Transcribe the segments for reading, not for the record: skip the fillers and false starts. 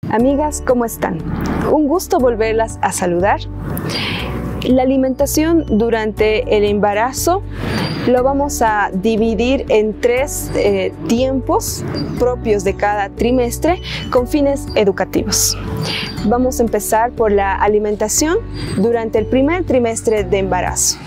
Amigas, ¿cómo están? Un gusto volverlas a saludar. La alimentación durante el embarazo lo vamos a dividir en tres tiempos propios de cada trimestre con fines educativos. Vamos a empezar por la alimentación durante el primer trimestre de embarazo.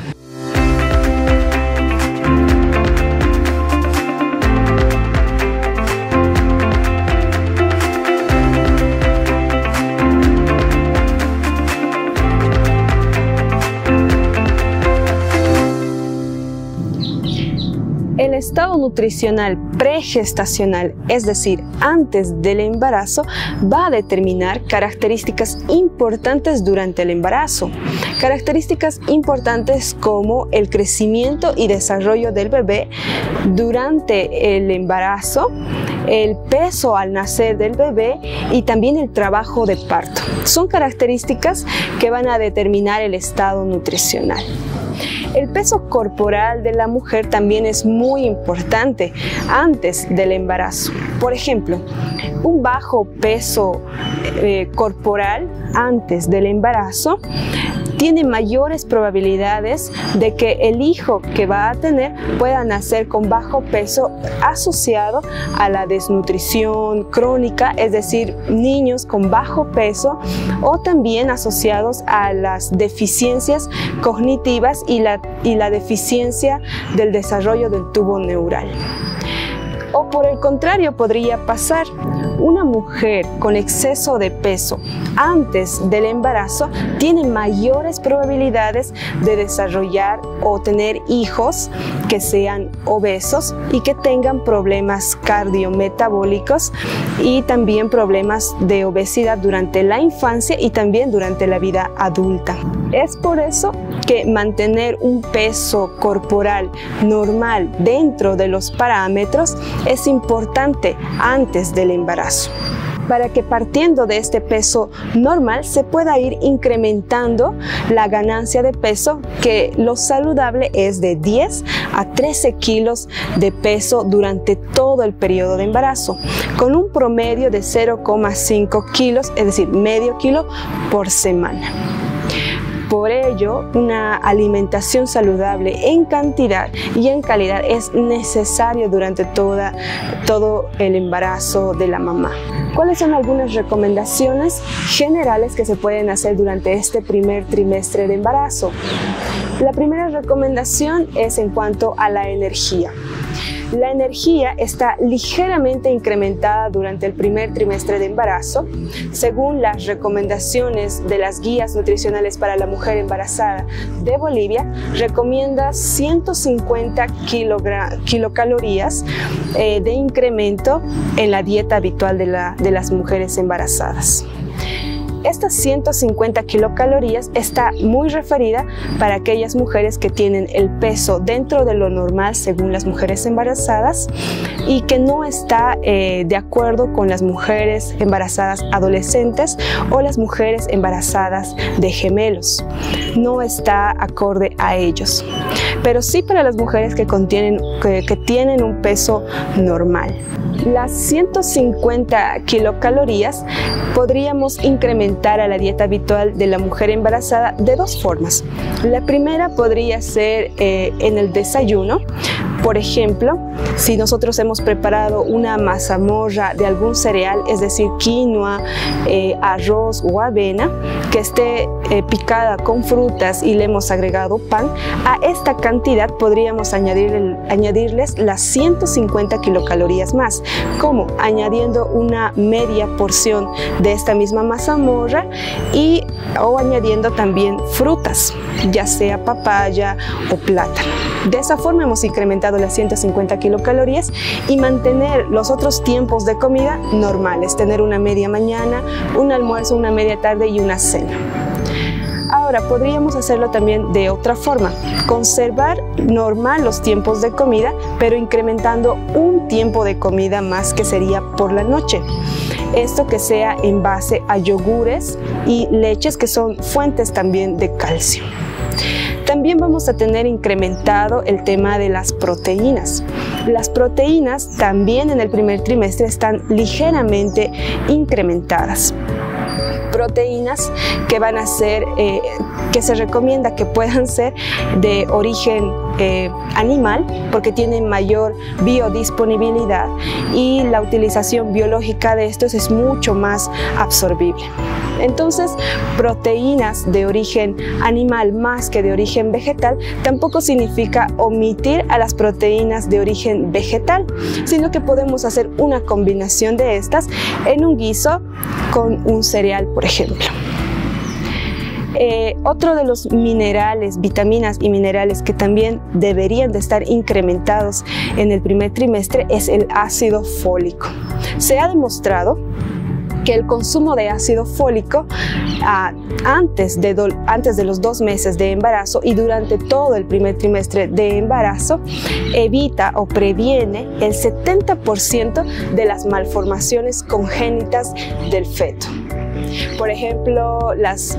El estado nutricional pregestacional, es decir, antes del embarazo, va a determinar características importantes durante el embarazo. Características importantes como el crecimiento y desarrollo del bebé durante el embarazo, el peso al nacer del bebé y también el trabajo de parto. Son características que van a determinar el estado nutricional. El peso corporal de la mujer también es muy importante antes del embarazo. Por ejemplo, un bajo peso corporal antes del embarazo tiene mayores probabilidades de que el hijo que va a tener pueda nacer con bajo peso asociado a la desnutrición crónica, es decir, niños con bajo peso, o también asociados a las deficiencias cognitivas y la deficiencia del desarrollo del tubo neural. O por el contrario, podría pasar una mujer con exceso de peso antes del embarazo tiene mayores probabilidades de desarrollar o tener hijos que sean obesos y que tengan problemas cardiometabólicos y también problemas de obesidad durante la infancia y también durante la vida adulta. Es por eso que mantener un peso corporal normal dentro de los parámetros es importante antes del embarazo, para que partiendo de este peso normal se pueda ir incrementando la ganancia de peso, que lo saludable es de 10 a 13 kilos de peso durante todo el periodo de embarazo, con un promedio de 0,5 kilos, es decir, medio kilo por semana. Por ello, una alimentación saludable en cantidad y en calidad es necesario durante todo el embarazo de la mamá. ¿Cuáles son algunas recomendaciones generales que se pueden hacer durante este primer trimestre de embarazo? La primera recomendación es en cuanto a la energía. La energía está ligeramente incrementada durante el primer trimestre de embarazo. Según las recomendaciones de las guías nutricionales para la mujer embarazada de Bolivia, recomienda 150 kilocalorías de incremento en la dieta habitual de las mujeres embarazadas. Estas 150 kilocalorías está muy referida para aquellas mujeres que tienen el peso dentro de lo normal según las mujeres embarazadas y que no está de acuerdo con las mujeres embarazadas adolescentes o las mujeres embarazadas de gemelos. No está acorde a ellos, pero sí para las mujeres que tienen un peso normal. Las 150 kilocalorías podríamos incrementar a la dieta habitual de la mujer embarazada de dos formas. La primera podría ser en el desayuno. Por ejemplo, si nosotros hemos preparado una mazamorra de algún cereal, es decir, quinoa, arroz o avena, que esté picada con frutas y le hemos agregado pan, a esta cantidad podríamos añadirles las 150 kilocalorías más, como añadiendo una media porción de esta misma mazamorra o añadiendo también frutas, ya sea papaya o plátano. De esa forma hemos incrementado las 150 kilocalorías y mantener los otros tiempos de comida normales, tener una media mañana, un almuerzo, una media tarde y una cena. Ahora, podríamos hacerlo también de otra forma, conservar normal los tiempos de comida, pero incrementando un tiempo de comida más, que sería por la noche. Esto que sea en base a yogures y leches, que son fuentes también de calcio. También vamos a tener incrementado el tema de las proteínas. Las proteínas también en el primer trimestre están ligeramente incrementadas. Proteínas que van a ser, que se recomienda que puedan ser de origen animal, porque tienen mayor biodisponibilidad y la utilización biológica de estos es mucho más absorbible. Entonces, proteínas de origen animal más que de origen vegetal tampoco significa omitir a las proteínas de origen vegetal, sino que podemos hacer una combinación de estas en un guiso con un cereal, por ejemplo. Otro de los minerales, vitaminas y minerales que también deberían de estar incrementados en el primer trimestre es el ácido fólico. Se ha demostrado que el consumo de ácido fólico antes de los 2 meses de embarazo y durante todo el primer trimestre de embarazo evita o previene el 70% de las malformaciones congénitas del feto. Por ejemplo,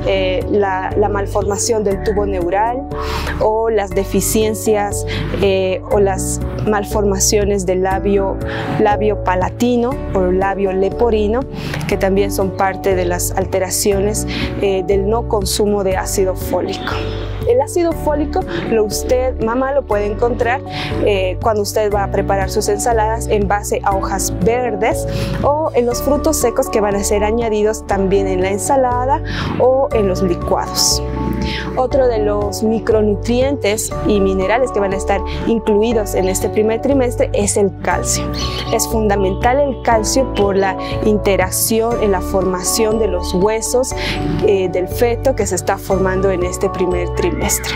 la malformación del tubo neural o las deficiencias o las malformaciones del labio palatino o labio leporino, que también son parte de las alteraciones del no consumo de ácido fólico. El ácido fólico, mamá lo puede encontrar cuando usted va a preparar sus ensaladas en base a hojas verdes o en los frutos secos que van a ser añadidos también en la ensalada o en los licuados. Otro de los micronutrientes y minerales que van a estar incluidos en este primer trimestre es el calcio. Es fundamental el calcio por la interacción en la formación de los huesos del feto que se está formando en este primer trimestre.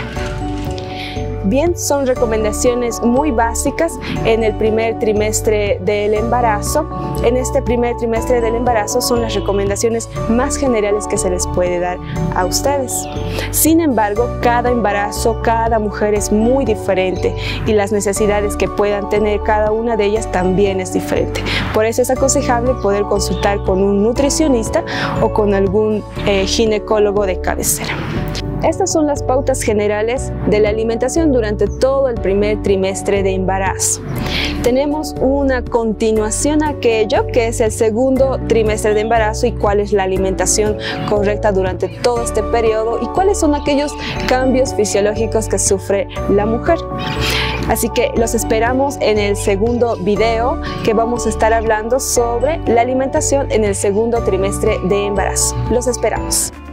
Bien, son recomendaciones muy básicas en el primer trimestre del embarazo. En este primer trimestre del embarazo son las recomendaciones más generales que se les puede dar a ustedes. Sin embargo, cada embarazo, cada mujer es muy diferente y las necesidades que puedan tener cada una de ellas también es diferente. Por eso es aconsejable poder consultar con un nutricionista o con algún ginecólogo de cabecera. Estas son las pautas generales de la alimentación durante todo el primer trimestre de embarazo. Tenemos una continuación a aquello que es el segundo trimestre de embarazo y cuál es la alimentación correcta durante todo este periodo y cuáles son aquellos cambios fisiológicos que sufre la mujer. Así que los esperamos en el segundo video que vamos a estar hablando sobre la alimentación en el segundo trimestre de embarazo. Los esperamos.